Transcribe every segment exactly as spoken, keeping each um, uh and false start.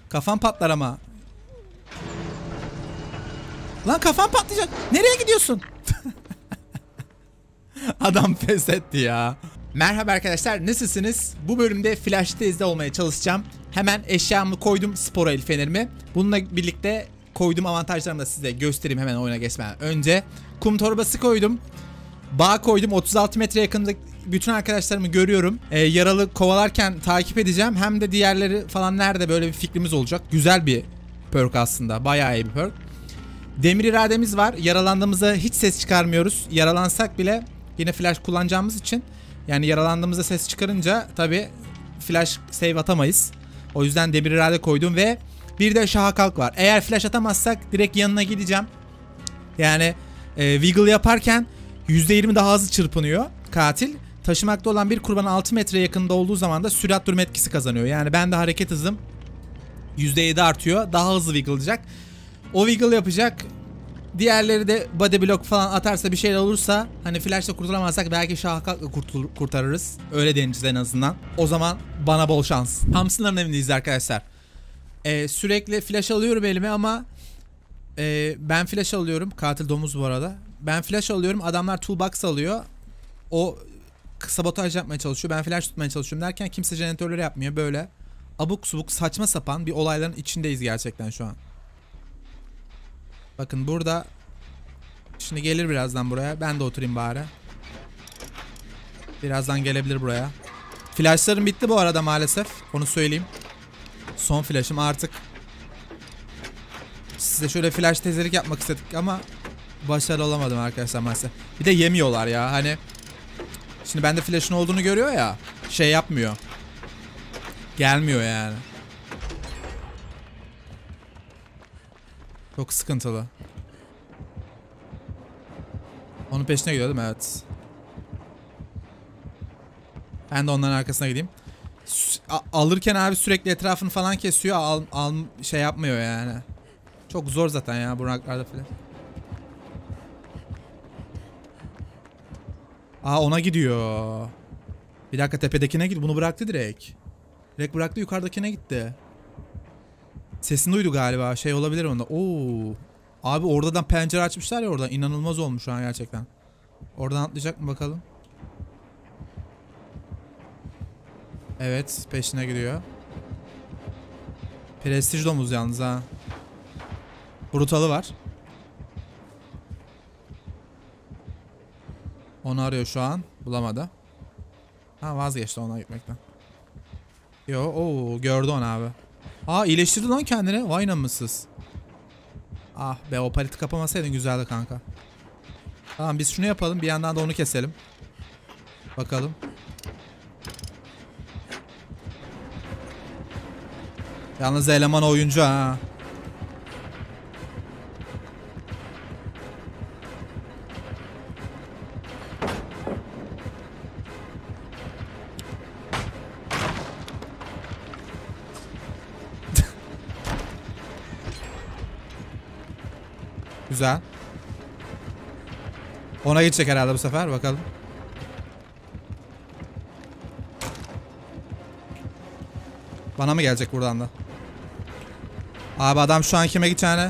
Kafam patlar ama. Lan kafam patlayacak. Nereye gidiyorsun? Adam pes etti ya. Merhaba arkadaşlar, nasılsınız? Bu bölümde flash tezde olmaya çalışacağım. Hemen eşyamı koydum, spor el fenerimi. Bununla birlikte koyduğum avantajlarımı da size göstereyim hemen oyuna geçmeden önce. Kum torbası koydum. Bağ koydum. otuz altı metre yakında bütün arkadaşlarımı görüyorum. Ee, yaralı kovalarken takip edeceğim. Hem de diğerleri falan nerede, böyle bir fikrimiz olacak. Güzel bir perk aslında. Bayağı iyi bir perk. Demir irademiz var. Yaralandığımızda hiç ses çıkarmıyoruz. Yaralansak bile yine flash kullanacağımız için, yani yaralandığımızda ses çıkarınca tabi flash save atamayız. O yüzden demir irade koydum ve bir de şaha kalk var. Eğer flash atamazsak direkt yanına gideceğim. Yani e, wiggle yaparken yüzde yirmi daha hızlı çırpınıyor katil. Taşımakta olan bir kurban altı metre yakında olduğu zaman da sürat durma etkisi kazanıyor. Yani ben de hareket hızım yüzde yedi artıyor. Daha hızlı wiggle'layacak. O wiggle yapacak. Diğerleri de body block falan atarsa, bir şeyler olursa, hani flash'la kurtulamazsak belki şahakakla kurtarırız. Öyle deneyeceğiz en azından. O zaman bana bol şans. Hamsınların evindeyiz arkadaşlar. Ee, sürekli flash alıyorum elime ama e, ben flash alıyorum. Katil domuz bu arada. Ben flash alıyorum. Adamlar toolbox alıyor. O sabotaj yapmaya çalışıyor. Ben flash tutmaya çalışıyorum derken kimse jeneratörleri yapmıyor. Böyle abuk subuk saçma sapan bir olayların içindeyiz gerçekten şu an. Bakın burada. Şimdi gelir birazdan buraya. Ben de oturayım bari. Birazdan gelebilir buraya. Flashlarım bitti bu arada maalesef. Onu söyleyeyim. Son flashım artık. Size şöyle flash tezelik yapmak istedik ama başarılı olamadım arkadaşlar maalesef. Bir de yemiyorlar ya hani. Şimdi bende flash'ın olduğunu görüyor ya. Şey yapmıyor. Gelmiyor yani. Çok sıkıntılı. Onun peşine gidiyor değil mi? Evet. Ben de onların arkasına gideyim. Alırken abi sürekli etrafını falan kesiyor. Al, al şey yapmıyor yani. Çok zor zaten ya bu ranklarda falan. Aa, ona gidiyor. Bir dakika, tepedekine gitti. Bunu bıraktı direkt. Direkt bıraktı, yukarıdakine gitti. Sesini duydu galiba. Şey olabilir onda. Oo. Abi oradan pencere açmışlar ya oradan. İnanılmaz olmuş şu an gerçekten. Oradan atlayacak mı bakalım. Evet, peşine gidiyor. Prestij domuz yalnız ha. Brutalı var. Onu arıyor şu an. Bulamadı. Ha, vazgeçti ona gitmekten. Yo, oo, gördü onu abi. Aa, iyileştirdi lan kendini. Vay namussuz. Ah be, o paleti kapamasaydın güzeldi kanka. Tamam, biz şunu yapalım, bir yandan da onu keselim. Bakalım. Yalnız eleman oyuncu ha. Güzel. Ona gidecek herhalde bu sefer. Bakalım. Bana mı gelecek buradan da? Abi adam şu an kime gideceğine.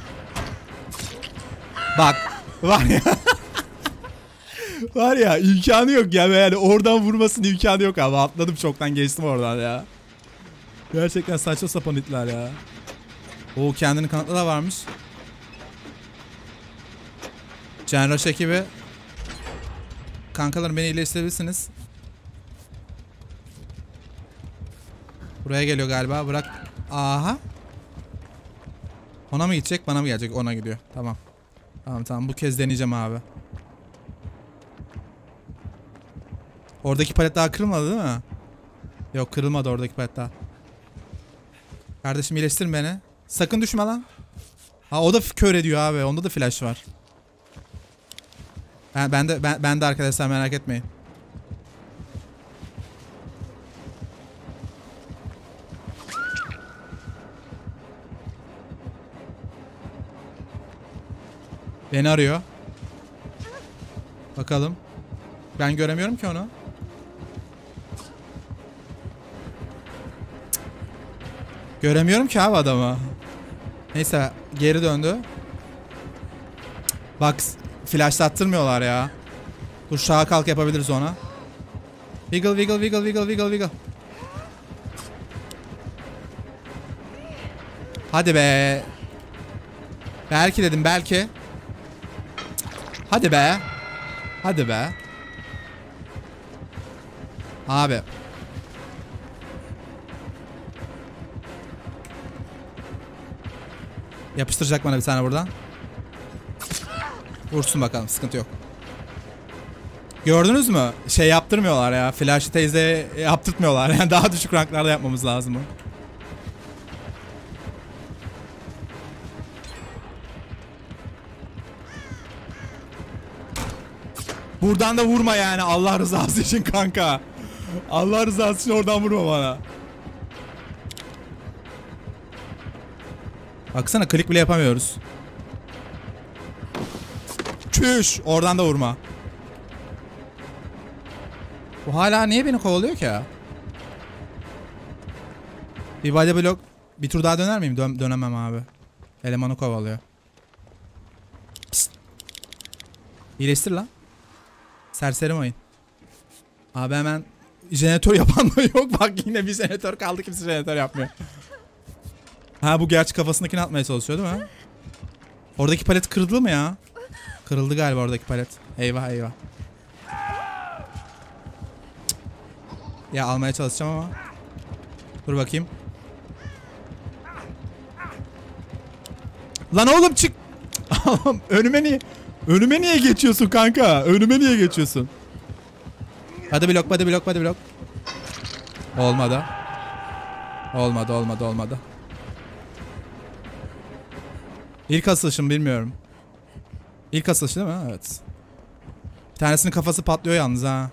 Bak. Var ya. Var ya, imkanı yok ya. Yani oradan vurmasının imkanı yok abi. Atladım, çoktan geçtim oradan ya. Gerçekten saçma sapan itler ya. O kendini kanatlı da varmış. Genrush ekibi. Kankalarım, beni iyileştirebilirsiniz. Buraya geliyor galiba. Bırak. Aha. Ona mı gidecek, bana mı gelecek? Ona gidiyor. Tamam. Tamam tamam, bu kez deneyeceğim abi. Oradaki palet daha kırılmadı değil mi? Yok, kırılmadı oradaki palet daha. Kardeşim, iyileştirin beni. Sakın düşme lan. Ha, o da kör ediyor abi. Onda da flash var. Ben, ben de ben, ben de arkadaşlar, merak etmeyin. Beni arıyor. Bakalım. Ben göremiyorum ki onu. Göremiyorum ki abi adamı. Neyse geri döndü. Bak flashlattırmıyorlar ya. Dur şaha kalk yapabiliriz ona. Wiggle wiggle wiggle wiggle wiggle wiggle. Hadi be. Belki dedim belki. Hadi be. Hadi be. Abi. Yapıştıracak bana bir tane buradan. Vursun bakalım, sıkıntı yok. Gördünüz mü? Şey yaptırmıyorlar ya. Flash teyze yaptırtmıyorlar. Yani daha düşük ranklarda yapmamız lazım. Buradan da vurma yani Allah rızası için kanka. Allah rızası için oradan vurma bana. Baksana klik bile yapamıyoruz. Çüş, oradan da vurma. Bu hala niye beni kovalıyor ki ya? Bir body block. Bir tur daha döner miyim? Dön dönemem abi. Elemanı kovalıyor. Psst. İyileştir lan. Serseri oyun. Abi hemen jeneratör yapan da yok. Bak yine bir jeneratör kaldı, kimse jeneratör yapmıyor. Ha bu gerçi kafasındakini atmaya çalışıyor değil mi? Oradaki palet kırıldı mı ya? Kırıldı galiba oradaki palet. Eyvah eyvah. Ya almaya çalışacağım ama. Dur bakayım. Lan oğlum çık. Önüme niye? Önüme niye geçiyorsun kanka? Önüme niye geçiyorsun? Hadi blok, hadi blok, hadi blok. Olmadı. Olmadı, olmadı, olmadı. İlk asılışım bilmiyorum. İlk asılışı değil mi? Evet. Bir tanesinin kafası patlıyor yalnız ha.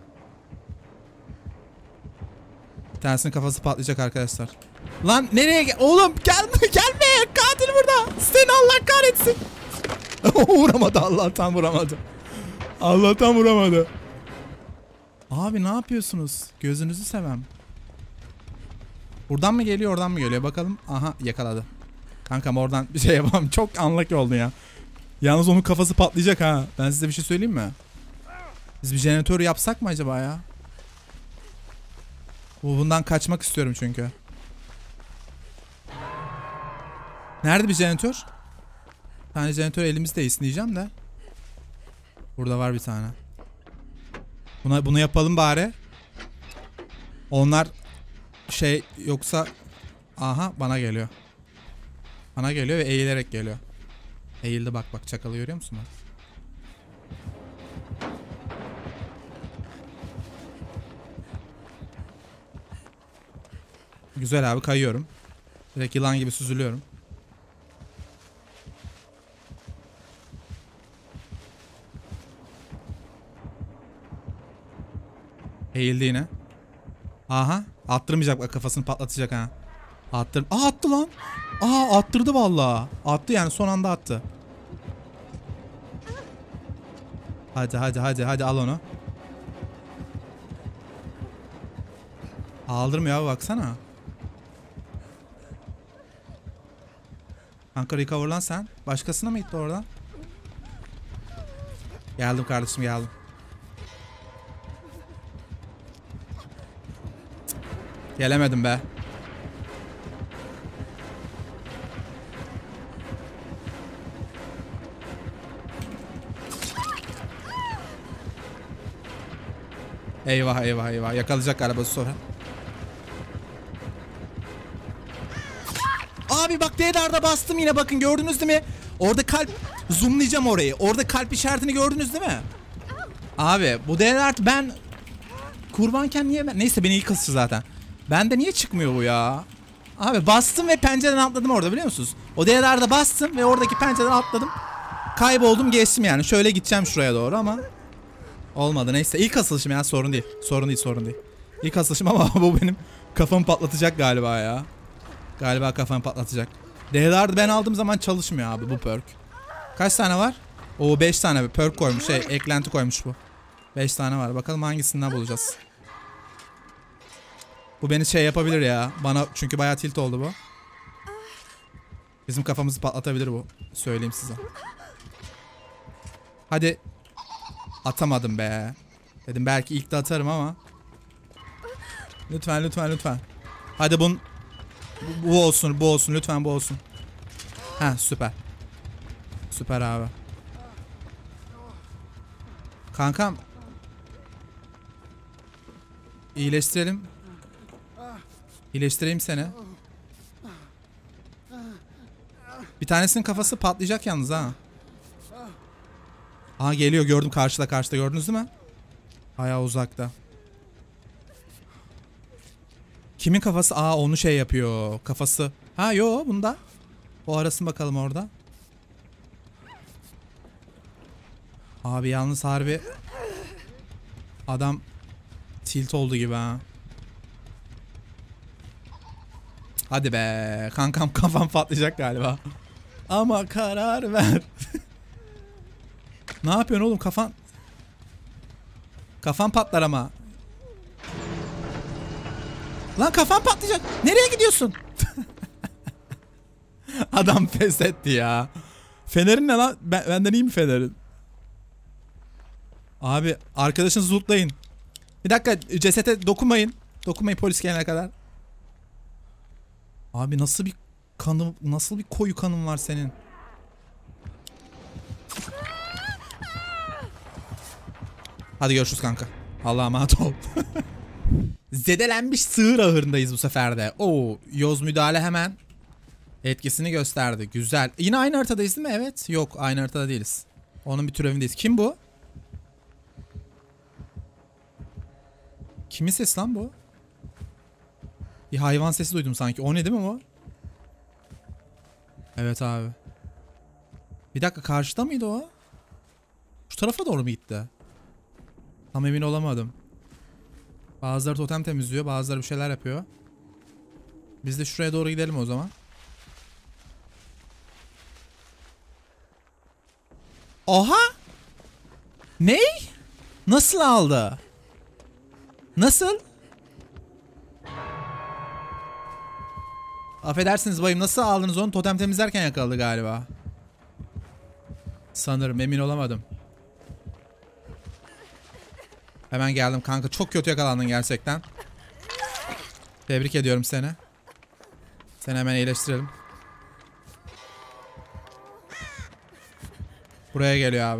Bir tanesinin kafası patlayacak arkadaşlar. Lan nereye gel? Oğlum gelme gelme. Katil burada. Seni Allah kahretsin. Vuramadı, Allah'tan vuramadı. Allah'tan vuramadı. Abi ne yapıyorsunuz? Gözünüzü sevem. Buradan mı geliyor, oradan mı geliyor? Bakalım. Aha yakaladı. Kankam oradan bir şey yapamam. Çok unlucky oldu ya. Yalnız onun kafası patlayacak ha. Ben size bir şey söyleyeyim mi? Biz bir jeneratör yapsak mı acaba ya? Bu bundan kaçmak istiyorum çünkü. Nerede bir jeneratör? Bir tane jeneratör elimizdeyiz diyeceğim de. Burada var bir tane. Buna, bunu yapalım bari. Onlar şey yoksa... Aha bana geliyor. Bana geliyor ve eğilerek geliyor. Eğildi bak bak, çakalı görüyor musun bak? Güzel abi, kayıyorum. Direkt yılan gibi süzülüyorum. Eğildi yine. Aha. Attırmayacak bak, kafasını patlatacak ha. Attır. Aa attı lan. Aa attırdı vallahi. Attı yani, son anda attı. Hadi hadi hadi hadi al onu. Aldırmıyor abi, baksana. Kanka recover lan sen. Başkasına mı gitti oradan? Geldim kardeşim, geldim. Gelemedim be. Eyvah eyvah eyvah. Yakalayacak galiba sonra. Abi bak D D'de bastım yine, bakın gördünüz değil mi? Orada kalp, zoomlayacağım orayı. Orada kalp işaretini gördünüz değil mi? Abi bu D D'de ben kurbanken niye ben... Neyse beni ilk ısır zaten. Bende niye çıkmıyor bu ya? Abi bastım ve pencereden atladım orada, biliyor musunuz? O D D'de bastım ve oradaki pencereden atladım. Kayboldum, geçtim yani. Şöyle gideceğim şuraya doğru ama olmadı. Neyse ilk asılışım ya, sorun değil. Sorun değil, sorun değil. İlk asılışım ama bu benim kafamı patlatacak galiba ya. Galiba kafamı patlatacak. D D'de ben aldığım zaman çalışmıyor abi bu perk. Kaç tane var? Oo beş tane perk koymuş. Şey eklenti koymuş bu. beş tane var. Bakalım hangisinden bulacağız. Bu beni şey yapabilir ya. Bana çünkü bayağı tilt oldu bu. Bizim kafamızı patlatabilir bu. Söyleyeyim size. Hadi. Atamadım be. Dedim belki ilk de atarım ama. Lütfen lütfen lütfen. Hadi bun. Bu, bu olsun bu olsun lütfen bu olsun. Ha süper. Süper abi. Kankam. İyileştirelim. İyileştireyim seni. Bir tanesinin kafası patlayacak yalnız ha. Aa geliyor gördüm karşıda karşıda gördünüz değil mi? Bayağı uzakta. Kimin kafası? Aa onu şey yapıyor. Kafası. Ha yo bunda. O arasın bakalım orada. Abi yalnız harbi. Adam tilt oldu gibi ha. Hadi be. Kankam kafam patlayacak galiba. Ama karar ver. Ne yapıyorsun oğlum kafan? Kafan patlar ama. Lan kafan patlayacak. Nereye gidiyorsun? Adam pes etti ya. Fenerin ne lan? Ben, benden iyi mi fenerin? Abi arkadaşınızı lootlayın. Bir dakika cesete dokunmayın. Dokunmayın polis gelene kadar. Abi nasıl bir kanım, nasıl bir koyu kanın var senin? Hadi görüşürüz kanka. Allah'a emanet ol. Zedelenmiş sığır ahırındayız bu sefer de. Oo, yoz müdahale hemen etkisini gösterdi. Güzel. Yine aynı haritadayız değil mi? Evet. Yok, aynı haritada değiliz. Onun bir türevindeyiz. Kim bu? Kimin sesi lan bu? Bir hayvan sesi duydum sanki. O ne değil mi bu? Evet abi. Bir dakika karşıda mıydı o? Şu tarafa doğru mu gitti? Tam emin olamadım. Bazıları totem temizliyor, bazıları bir şeyler yapıyor. Biz de şuraya doğru gidelim o zaman. Oha! Ney? Nasıl aldı? Nasıl? Affedersiniz bayım, nasıl aldınız onu? Totem temizlerken yakaladı galiba. Sanırım, emin olamadım. Hemen geldim kanka, çok kötü yakalandın gerçekten. Tebrik ediyorum seni. Seni hemen iyileştirelim. Buraya geliyor abi.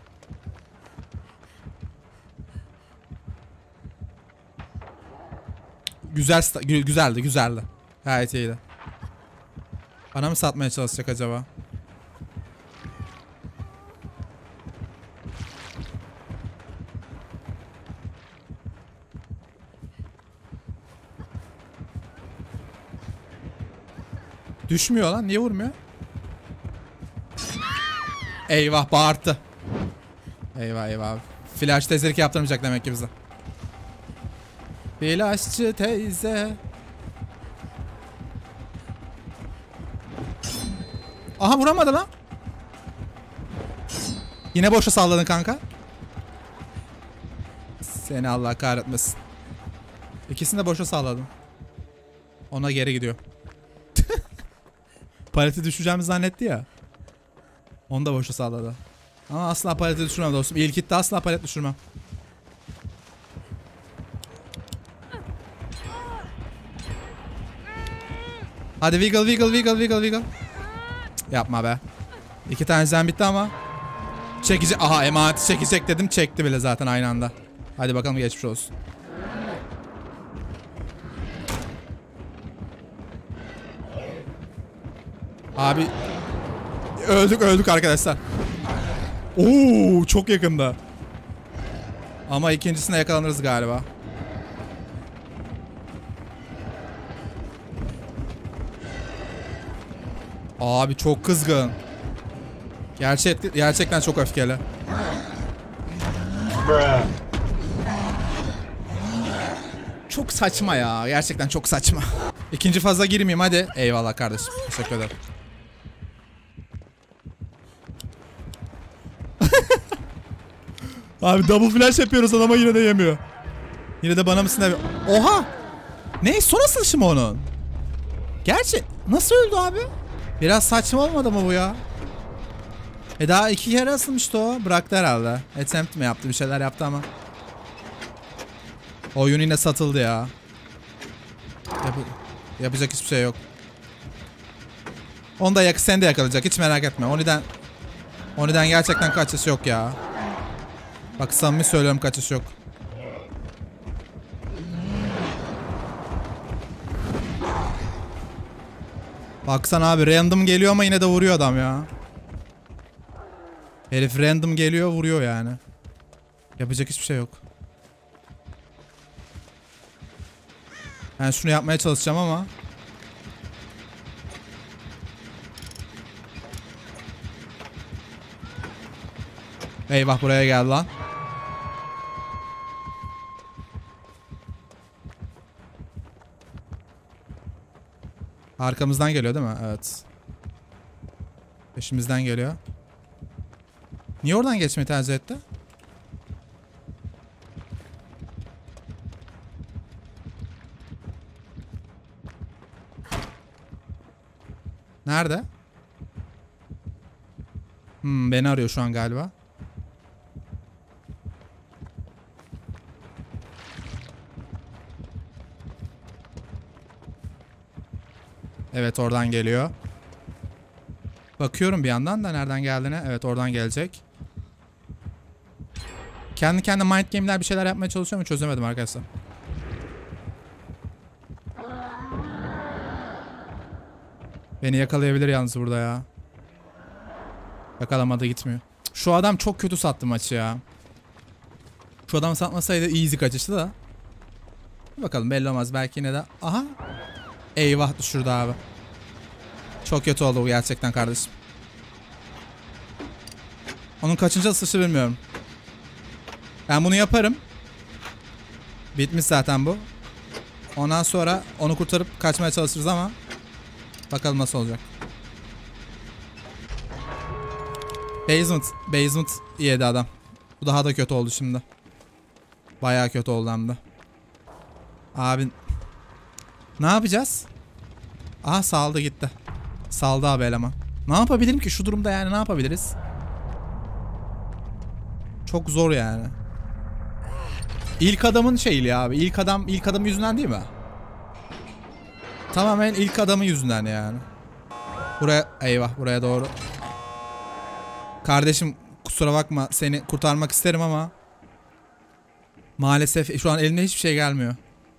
Güzel, güzeldi, güzeldi. Gayet iyiydi. Bana mı satmaya çalışacak acaba? Düşmüyor lan, niye vurmuyor? Eyvah, bağırttı. Eyvah eyvah. Flash teyzelik yaptırmayacak demek ki bize. Flashçı teyze. Aha, vuramadı lan. Yine boşa salladın kanka. Seni Allah kahretmesin. İkisini de boşa salladım. Ona geri gidiyor. Paleti düşeceğimi zannetti ya. Onu da boşa salladı. Ama asla paleti düşürmem dostum. İlk hitte asla palet düşürmem. Hadi wiggle wiggle wiggle wiggle wiggle. Cık, yapma be. İki tanesinden bitti ama. Çekici. Aha, emaneti çekecek dedim. Çekti bile zaten aynı anda. Hadi bakalım, geçmiş olsun. Abi. Öldük öldük arkadaşlar. Oo, çok yakında. Ama ikincisine yakalanırız galiba. Abi çok kızgın. Gerçek, gerçekten çok öfkeli. Çok saçma ya. Gerçekten çok saçma. İkinci faza girmeyeyim hadi. Eyvallah kardeşim. Teşekkür ederim. Abi double flash yapıyoruz adama, yine de yemiyor. Yine de bana mısın abi? Oha! Ne? Son asılışı mı onun? Gerçi nasıl öldü abi? Biraz saçma olmadı mı bu ya? E daha iki kere asılmıştı o. Bıraktı herhalde. Attempt mi yaptı? Bir şeyler yaptı ama. Oyun yine satıldı ya. Yap yapacak hiçbir şey yok. Onu da yak sen de yakalayacak. Hiç merak etme. Oni'den Oni'den gerçekten kaçış yok ya. Bak samimi söylüyorum, kaçış yok. Baksana abi, random geliyor ama yine de vuruyor adam ya. Herif random geliyor, vuruyor yani. Yapacak hiçbir şey yok. Ben şunu yapmaya çalışacağım ama. Eyvah, buraya geldi lan. Arkamızdan geliyor değil mi? Evet. Peşimizden geliyor. Niye oradan geçmeyi tercih etti? Nerede? Hmm, beni arıyor şu an galiba. Evet, oradan geliyor. Bakıyorum bir yandan da nereden geldiğine. Evet, oradan gelecek. Kendi kendine mind game'ler bir şeyler yapmaya çalışıyor mu? Çözemedim arkadaşlar. Beni yakalayabilir yalnız burada ya. Yakalamadı, gitmiyor. Şu adam çok kötü sattı maçı ya. Şu adam satmasaydı easy kaçıştı da. Bakalım, belli olmaz. Belki yine de. Aha. Eyvah, düşürdü abi. Çok kötü oldu bu gerçekten kardeşim. Onun kaçıncı asılışı bilmiyorum. Ben bunu yaparım. Bitmiş zaten bu. Ondan sonra onu kurtarıp kaçmaya çalışırız ama bakalım nasıl olacak. Basement. Basement yedi adam. Bu daha da kötü oldu şimdi. Bayağı kötü oldu hem de. Abi. Ne yapacağız? Aha, saldı gitti. Saldı abi eleman. Ne yapabilirim ki şu durumda, yani ne yapabiliriz? Çok zor yani. İlk adamın şeyli abi. İlk adam ilk adam yüzünden değil mi? Tamamen ilk adamın yüzünden yani. Buraya, eyvah, buraya doğru. Kardeşim kusura bakma, seni kurtarmak isterim ama maalesef şu an elimde hiçbir şey gelmiyor.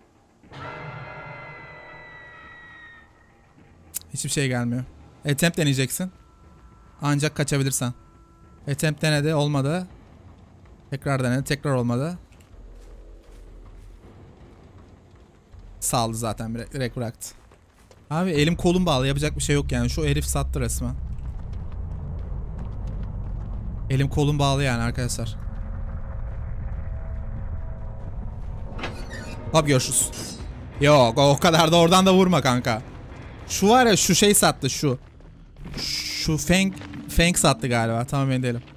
Hiçbir şey gelmiyor. Attempt deneyeceksin. Ancak kaçabilirsen. Attempt denedi, olmadı. Tekrar denedi, tekrar olmadı. Saldı zaten, direkt bıraktı. Abi elim kolum bağlı, yapacak bir şey yok yani. Şu herif sattı resmen. Elim kolum bağlı yani arkadaşlar. Hop, görüşürüz. Yok, o kadar da oradan da vurma kanka. Şu var ya, şu şey sattı şu. Şu Feng, Feng sattı galiba. Tamam, emin değilim.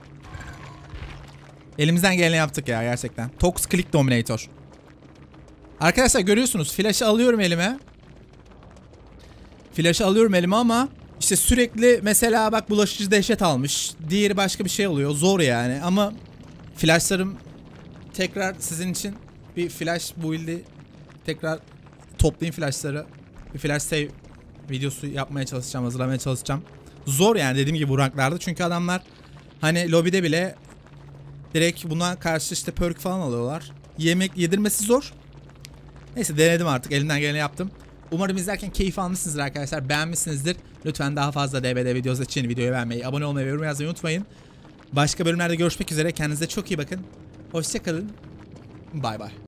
Elimizden geleni yaptık ya gerçekten. Tox Click Dominator. Arkadaşlar görüyorsunuz, flash'ı alıyorum elime. Flash'ı alıyorum elime ama işte sürekli mesela bak, bulaşıcı dehşet almış. Diğeri başka bir şey oluyor. Zor yani ama flash'larım tekrar sizin için bir flash build'i tekrar toplayayım flash'ları. Bir flash save videosu yapmaya çalışacağım, hazırlamaya çalışacağım. Zor yani dediğim gibi bu ranklarda, çünkü adamlar hani lobide bile direkt buna karşı işte perk falan alıyorlar. Yemek yedirmesi zor. Neyse, denedim artık, elimden geleni yaptım. Umarım izlerken keyif almışsınızdır arkadaşlar, beğenmişsinizdir. Lütfen daha fazla D B D videosu için videoyu beğenmeyi, abone olmayı ve yorum yazmayı unutmayın. Başka bölümlerde görüşmek üzere, kendinize çok iyi bakın. Hoşça kalın. Bay bay.